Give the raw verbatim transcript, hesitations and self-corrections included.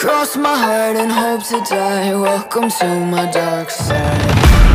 Cross my heart and hope to die. Welcome to my dark side.